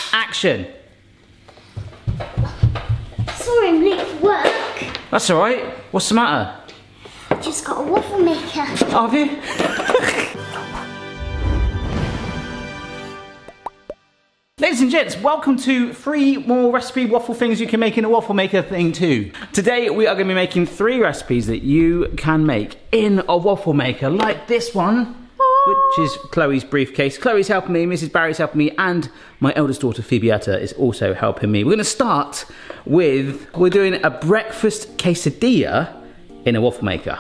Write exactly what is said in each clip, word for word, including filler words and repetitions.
action. Sorry, I'm late for work. That's all right. What's the matter? I just got a waffle maker. Oh, have you? Ladies and gents, welcome to three more recipe waffle things you can make in a waffle maker thing too. Today we are going to be making three recipes that you can make in a waffle maker, like this one, which is Chloe's briefcase. Chloe's helping me, Missus Barry's helping me, and my eldest daughter Phoebeetta is also helping me. We're going to start with, we're doing a breakfast quesadilla in a waffle maker.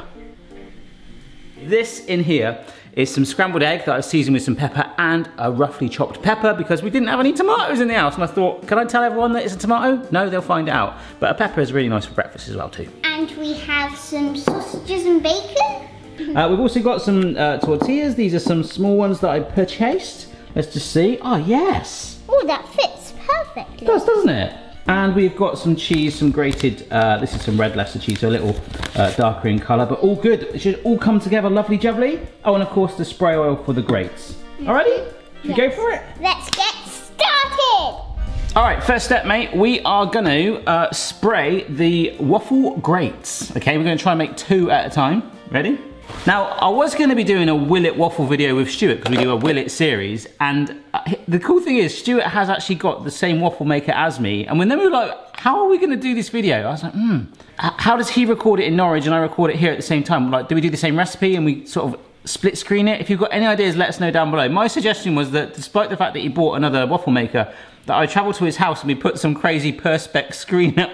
This in here is some scrambled egg that I've seasoned with some pepper and a roughly chopped pepper because we didn't have any tomatoes in the house, and I thought, can I tell everyone that it's a tomato? No, they'll find out. But a pepper is really nice for breakfast as well too. And we have some sausages and bacon. Uh, we've also got some uh, tortillas. These are some small ones that I purchased. Let's just see. Oh yes. Oh, that fits perfectly. It does, doesn't it? And we've got some cheese, some grated, uh, this is some red Leicester cheese, so a little uh, darker in colour, but all good. It should all come together lovely jubbly. Oh, and of course the spray oil for the grates. Alrighty? Should we go for it? Let's get started! Alright, first step, mate. We are going to uh, spray the waffle grates. Okay, we're going to try and make two at a time. Ready? Now, I was going to be doing a Will It waffle video with Stuart because we do a Will It series, and the cool thing is Stuart has actually got the same waffle maker as me, and when then we were like, how are we going to do this video? I was like, hmm, how does he record it in Norwich and I record it here at the same time? Like, do we do the same recipe and we sort of split screen it? If you've got any ideas, let us know down below. My suggestion was that despite the fact that he bought another waffle maker, that I travel to his house and we put some crazy perspex screen up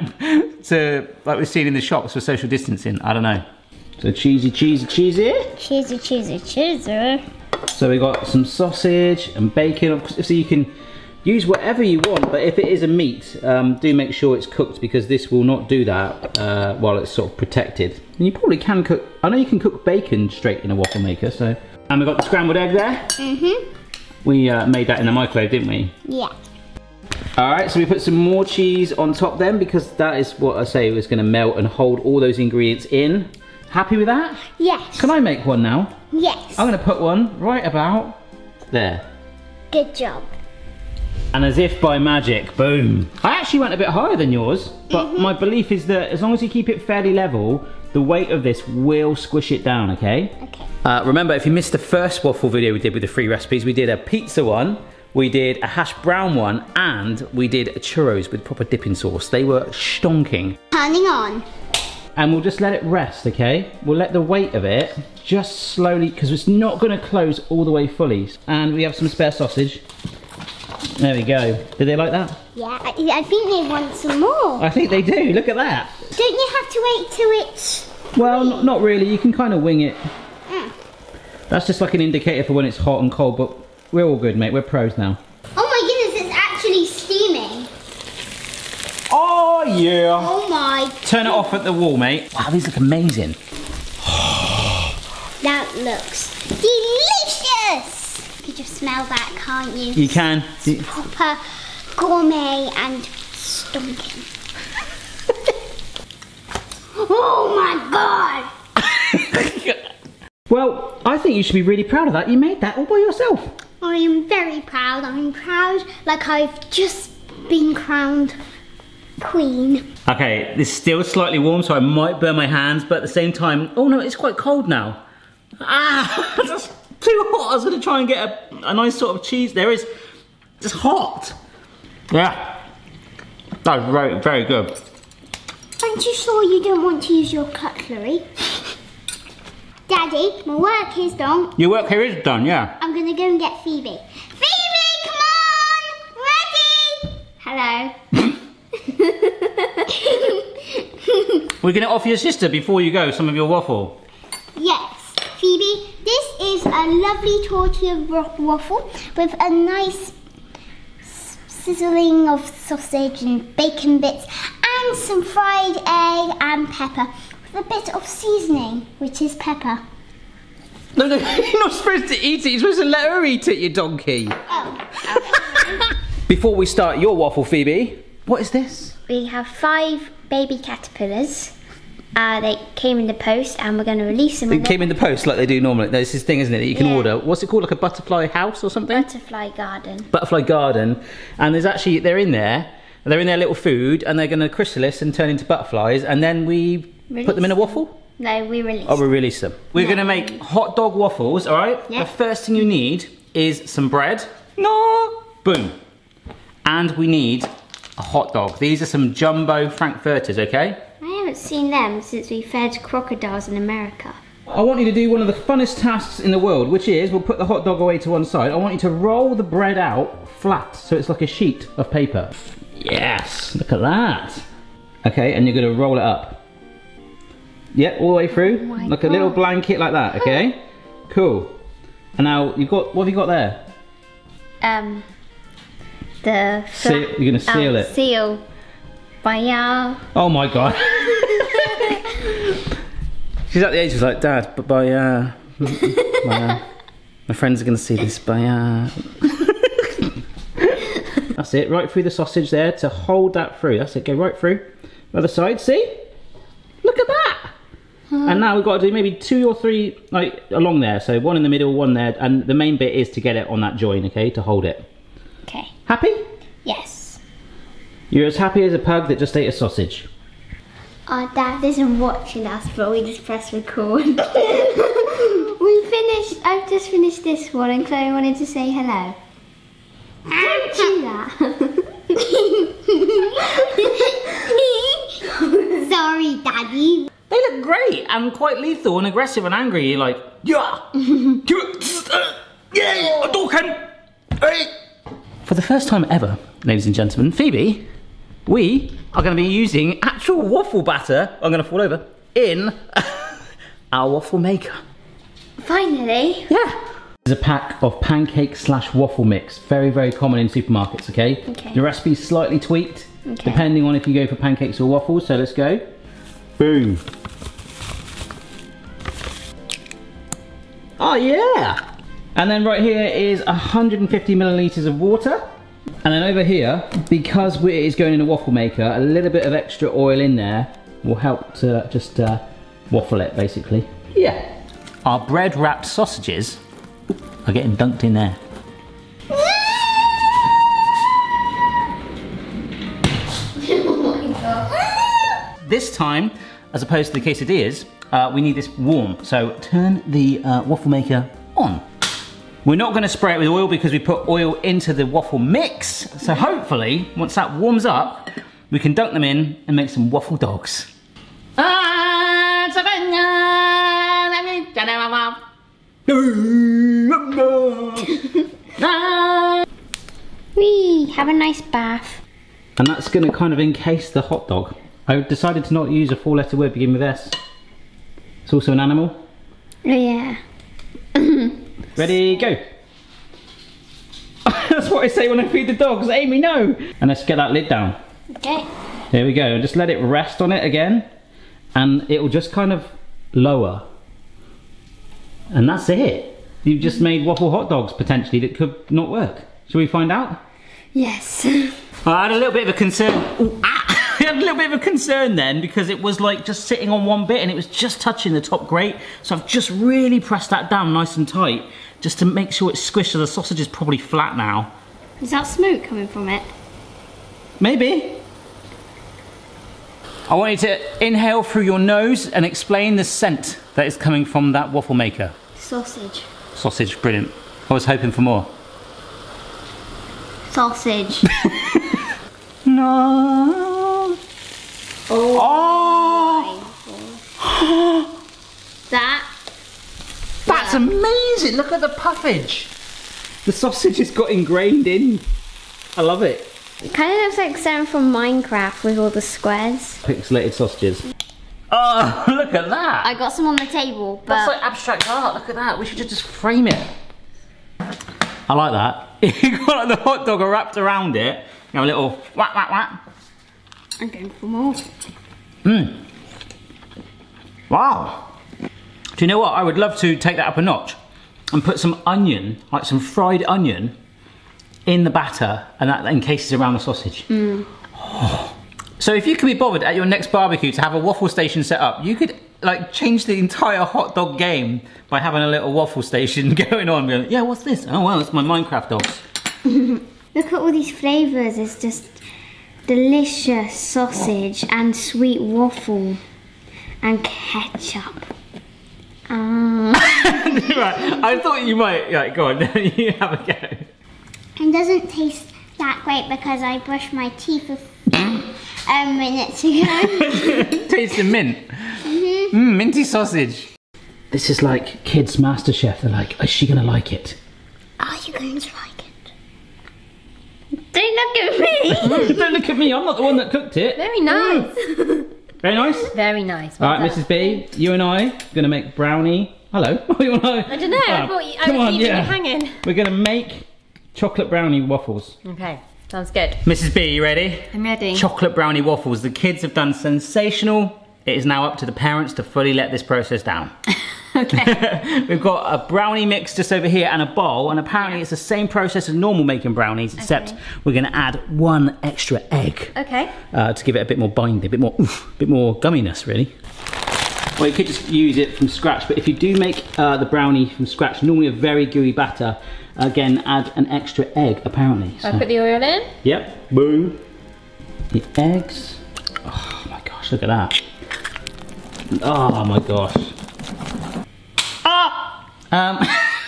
to, like we've seen in the shops for social distancing. I don't know. So cheesy, cheesy, cheesy. Cheesy, cheesy, cheesy. So we got some sausage and bacon. So you can use whatever you want, but if it is a meat, um, do make sure it's cooked because this will not do that uh, while it's sort of protected. And you probably can cook, I know you can cook bacon straight in a waffle maker, so. And we've got the scrambled egg there. Mm-hmm. We uh, made that in the microwave, didn't we? Yeah. All right, so we put some more cheese on top then because that is what I say was gonna melt and hold all those ingredients in. Happy with that? Yes. Can I make one now? Yes. I'm going to put one right about there. Good job. And as if by magic, boom. I actually went a bit higher than yours, but mm-hmm. my belief is that as long as you keep it fairly level, the weight of this will squish it down, okay? Okay. Uh, remember, if you missed the first waffle video we did with the free recipes, we did a pizza one, we did a hash brown one, and we did a churros with proper dipping sauce. They were stonking. Turning on. And we'll just let it rest, okay? We'll let the weight of it just slowly, because it's not going to close all the way fully. And we have some spare sausage. There we go. Did they like that? Yeah, I, I think they want some more. I think they do. Look at that. Don't you have to wait till it's... Well, not, not really. You can kind of wing it. Mm. That's just like an indicator for when it's hot and cold, but we're all good, mate. We're pros now. Oh my goodness, it's actually steaming. Oh, yeah. Oh my. Turn it off at the wall, mate. Wow, these look amazing. That looks delicious. You can just smell that, can't you? You can. It's proper gourmet and stonking. Oh my god. Well, I think you should be really proud of that. You made that all by yourself. I am very proud. I'm proud like I've just been crowned queen. Okay, this is still slightly warm, so I might burn my hands, but at the same time, oh no, it's quite cold now. Ah, that's too hot. I was gonna try and get a, a nice sort of cheese. There is, it's hot. Yeah, that was very, very good. Aren't you sure you don't want to use your cutlery? Daddy, my work is done. Your work here is done, yeah. I'm gonna go and get Phoebe. Phoebe, come on! Ready? Hello. We're gonna offer your sister before you go some of your waffle. Yes, Phoebe, this is a lovely tortilla waffle with a nice sizzling of sausage and bacon bits and some fried egg and pepper with a bit of seasoning, which is pepper. No, no, you're not supposed to eat it. You're supposed to let her eat it, you donkey. Oh, okay. Before we start your waffle, Phoebe, what is this? We have five baby caterpillars. Uh, they came in the post and we're going to release them. It came in the post like they do normally. There's this thing, isn't it, that you can Yeah. order. What's it called? Like a butterfly house or something? Butterfly garden. Butterfly garden. And there's actually, they're in there. They're in their little food and they're going to chrysalis and turn into butterflies and then we Release put them in a waffle? No, we release Oh, we release them. We're Yeah. going to make hot dog waffles, all right? Yeah. The first thing you need is some bread. No. Boom. And we need a hot dog. These are some jumbo frankfurters, okay? I haven't seen them since we fed crocodiles in America. I want you to do one of the funnest tasks in the world, which is, we'll put the hot dog away to one side. I want you to roll the bread out flat, so it's like a sheet of paper. Yes, look at that. Okay, and you're gonna roll it up. Yep, all the way through, Oh my like a little God. blanket like that, okay? Cool. And now, you've got, what have you got there? Um, the... Seal, you're gonna seal oh, it. Seal. Bye. Oh my God. She's at the age, she's like, Dad, but by, uh, my, uh, my friends are gonna see this, by, uh... That's it, right through the sausage there to hold that through. That's it, go right through. Other side, see? Look at that! Huh. And now we've got to do maybe two or three, like, along there. So one in the middle, one there, and the main bit is to get it on that joint, okay, to hold it. Okay. Happy? Yes. You're as happy as a pug that just ate a sausage. Our dad isn't watching us, but we just press record. We finished, I've just finished this one and Chloe wanted to say hello. Don't do that. Sorry, Daddy. They look great and quite lethal and aggressive and angry. You're like, yeah, yeah, a dog can. For the first time ever, ladies and gentlemen, Phoebe, we are going to be using actual waffle batter. I'm going to fall over in our waffle maker. Finally. Yeah. This is a pack of pancake slash waffle mix. Very, very common in supermarkets, okay? Okay. The recipe's slightly tweaked, Okay. depending on if you go for pancakes or waffles. So let's go. Boom. Oh yeah. And then right here is one hundred fifty milliliters of water. And then over here, because it is going in a waffle maker, a little bit of extra oil in there will help to just uh, waffle it, basically. Yeah. Our bread wrapped sausages are getting dunked in there. Oh my God. This time, as opposed to the quesadillas, uh, we need this warm. So turn the uh, waffle maker on. We're not going to spray it with oil because we put oil into the waffle mix. So hopefully, once that warms up, we can dunk them in and make some waffle dogs. Wee, have a nice bath. And that's going to kind of encase the hot dog. I decided to not use a four letter word beginning with S. It's also an animal. Oh yeah. Ready, go. That's what I say when I feed the dogs. Amy, no. And let's get that lid down. Okay. There we go. Just let it rest on it again. And it will just kind of lower. And that's it. You've just made waffle hot dogs, potentially, that could not work. Shall we find out? Yes. I had a little bit of a concern. Ooh, ah! I had a little bit of a concern then because it was like just sitting on one bit and it was just touching the top grate. So I've just really pressed that down nice and tight just to make sure it's squished so the sausage is probably flat now. Is that smoke coming from it? Maybe. I want you to inhale through your nose and explain the scent that is coming from that waffle maker. Sausage. Sausage, brilliant. I was hoping for more. Sausage. No. Oh. Oh. That. That's Yeah. amazing. Look at the puffage. The sausage has got ingrained in. I love it. It kind of looks like something from Minecraft with all the squares. Pixelated sausages. Oh, look at that. I got some on the table, but That's like abstract art. Look at that. We should just frame it. I like that. You got like the hot dog wrapped around it. You have a little whack, whack, whack. I'm going for more. Mmm. Wow. Do you know what? I would love to take that up a notch and put some onion, like some fried onion, in the batter, and that encases around the sausage. Mm. Oh, So if you could be bothered at your next barbecue to have a waffle station set up, you could like change the entire hot dog game by having a little waffle station going on. Going, yeah, what's this? Oh well, it's my Minecraft dogs. Look at all these flavours. It's just delicious sausage and sweet waffle and ketchup. Um. Right, I thought you might. Right, go on. You have a go. It doesn't taste that great because I brushed my teeth a um, minutes ago. Tastes of mint. Mm-hmm. Mm, minty sausage. This is like kids' MasterChef. They're like, is she gonna like it? Are you going to like it? Don't look at me. Don't look at me. I'm not the one that cooked it. Very nice. Very nice. Very nice. Well All right, done. Missus B, you and I are gonna make brownie. Hello. Oh, you wanna... I don't know. Oh, I thought you, I come was on, leaving yeah. you hanging. We're gonna make chocolate brownie waffles. Okay. Sounds good. Missus B, you ready? I'm ready. Chocolate brownie waffles. The kids have done sensational. It is now up to the parents to fully let this process down. Okay. We've got a brownie mix just over here and a bowl, and apparently it's the same process as normal making brownies, except okay. we're going to add one extra egg. Okay. Uh, to give it a bit more binding, a bit more, oof, a bit more gumminess, really. Well, you could just use it from scratch, but if you do make uh, the brownie from scratch, normally a very gooey batter, again, add an extra egg, apparently. So I put the oil in? Yep. Boom. The eggs. Oh my gosh, look at that. Oh my gosh. Ah! Um.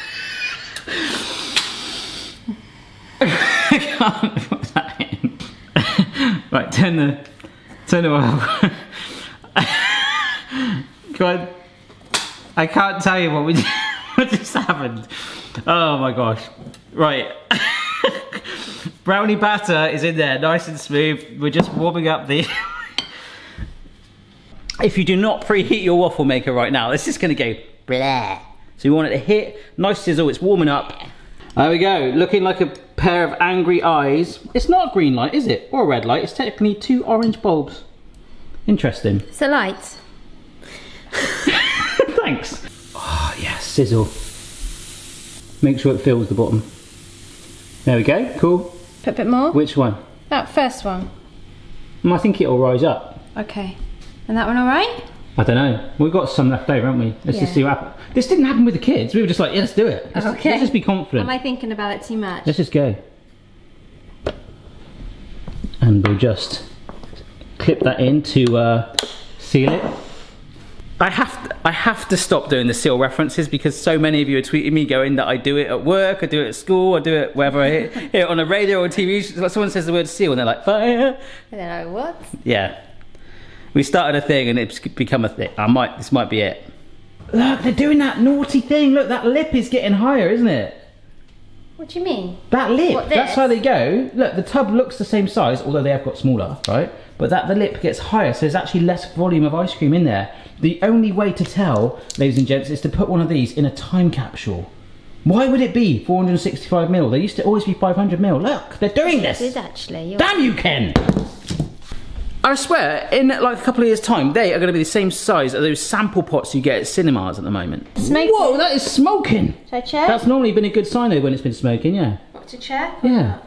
I can't put that in. Right, turn the, turn the oil. God, I can't tell you what we what just happened. Oh my gosh. Right. Brownie batter is in there, nice and smooth. We're just warming up the... If you do not preheat your waffle maker right now, it's just gonna go blah. So you want it to hit, nice sizzle, it's warming up. There we go, looking like a pair of angry eyes. It's not a green light, is it? Or a red light, it's technically two orange bulbs. Interesting. It's a light. Thanks. Oh yeah, sizzle. Make sure it fills the bottom. There we go, cool. Put a bit more? Which one? That first one. Mm, I think it'll rise up. Okay. And that one alright? I don't know. We've got some left over, haven't we? Let's yeah. just see what happens. This didn't happen with the kids. We were just like, yeah, let's do it. Let's, okay. let's just be confident. Am I thinking about it too much? Let's just go. And we'll just clip that in to uh, seal it. I have to, I have to stop doing the seal references because so many of you are tweeting me going that I do it at work, I do it at school, I do it wherever I hear, hear it on a radio or T V. Someone says the word seal and they're like, fire. And they're like, what? Yeah. We started a thing and it's become a thing. I might, this might be it. Look, they're doing that naughty thing. Look, that lip is getting higher, isn't it? What do you mean? That lip, what, that's how they go. Look, the tub looks the same size, although they have got smaller, right? But that the lip gets higher, so there's actually less volume of ice cream in there. The only way to tell, ladies and gents, is to put one of these in a time capsule. Why would it be four hundred sixty-five mil? They used to always be five hundred mil. Look, they're doing this. It is actually. You're Damn you, Ken! I swear, in like a couple of years' time, they are going to be the same size as those sample pots you get at cinemas at the moment. Smoking. Whoa, that is smoking! Should I check? That's normally been a good sign though when it's been smoking, yeah. To check? Yeah.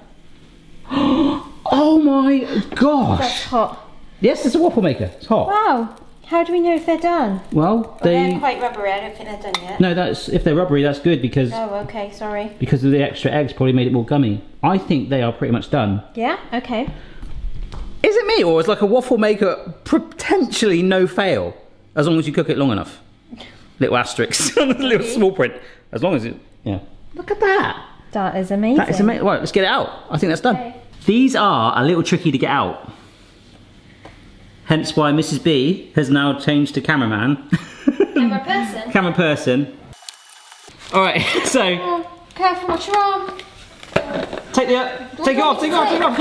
Oh my gosh! That's hot. Yes, it's a waffle maker. It's hot. Wow. How do we know if they're done? Well, well they... they're quite rubbery. I don't think they're done yet. No, that's if they're rubbery, that's good because... Oh, okay, sorry. Because of the extra eggs probably made it more gummy. I think they are pretty much done. Yeah? Okay. Is it me or is like a waffle maker potentially no fail? As long as you cook it long enough. Little asterisk on the little small print. As long as it... Yeah. Look at that. That is amazing. That is amazing. Right, let's get it out. I think that's done. Okay. These are a little tricky to get out. Hence why Missus B has now changed to cameraman. Camera person? Camera person. Alright, so... Oh, careful, watch your arm. Take the... Uh, take it off, take it off, take it off.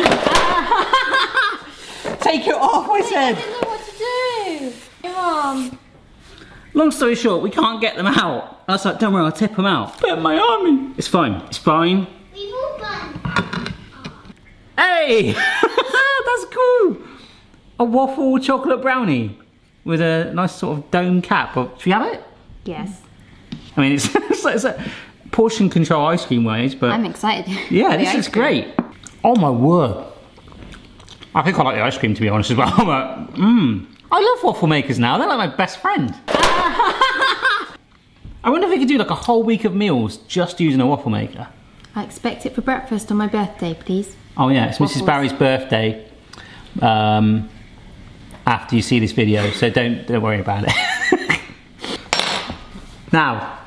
Take it off, I said. I didn't know what to do. Your arm. Long story short, we can't get them out. I was like, don't worry, I'll tip them out. Put my arm in. It's fine, it's fine. We've all done. Hey! That's cool. A waffle chocolate brownie with a nice sort of dome cap. Should we have it? Yes. I mean, it's, it's, like, it's a portion control ice cream ways, but... I'm excited. Yeah, this is great. Oh my word. I think I like the ice cream, to be honest, as well. But, mmm. I love waffle makers now. They're like my best friend. I wonder if we could do like a whole week of meals just using a waffle maker. I expect it for breakfast on my birthday, please. Oh yeah, it's Missus Barry's birthday. Um, after you see this video, so don't don't worry about it. Now.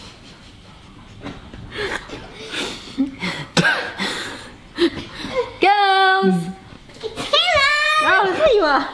Girls! Oh, there you are.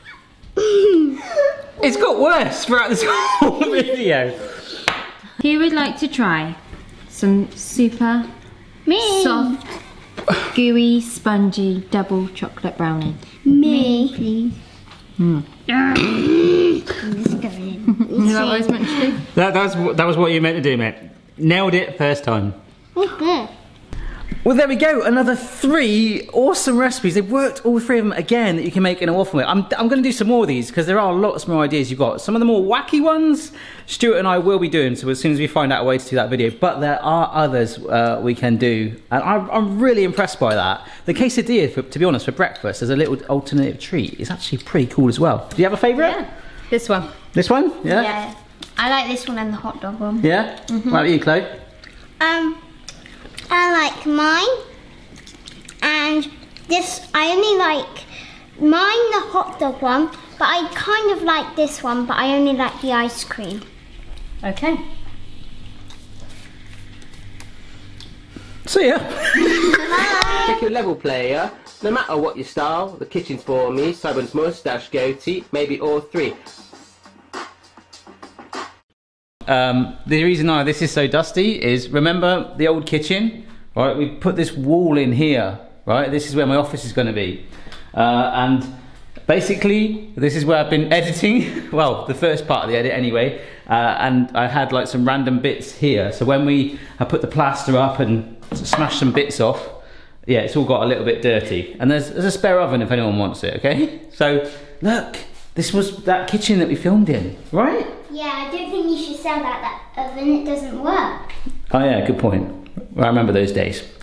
It's got worse throughout this whole video. Who would like to try some super Me. soft, gooey, spongy double chocolate brownie? Me. Please. Mm. Let's go in. Is that what I was meant to do? That, that, was, that was what you meant to do, mate. Nailed it first time. Okay. Well, there we go. Another three awesome recipes. They've worked, all three of them, again, that you can make in a waffle maker. I'm, I'm going to do some more of these because there are lots more ideas you've got. Some of the more wacky ones, Stuart and I will be doing, so as soon as we find out a way to do that video. But there are others uh, we can do. And I'm, I'm really impressed by that. The quesadilla, for, to be honest, for breakfast as a little alternative treat is actually pretty cool as well. Do you have a favourite? Yeah. This one. This one? Yeah? Yeah. I like this one and the hot dog one. Yeah? Mm-hmm. What about you, Chloe? Um, I like mine, and this, I only like mine, the hot dog one, but I kind of like this one, but I only like the ice cream. Okay. See ya. Check your level, player. No matter what your style, the kitchen's for me. Someone's moustache, goatee, maybe all three. Um, the reason why this is so dusty is, remember the old kitchen? Right, we put this wall in here, right? This is where my office is going to be. Uh, and basically, this is where I've been editing. Well, the first part of the edit anyway. Uh, and I had like some random bits here. So when we I put the plaster up and smashed some bits off, yeah, it's all got a little bit dirty. And there's, there's a spare oven if anyone wants it, okay? So, look, this was that kitchen that we filmed in, right? Yeah, I don't think you should sell that, that oven, it doesn't work. Oh yeah, good point. Well, I remember those days.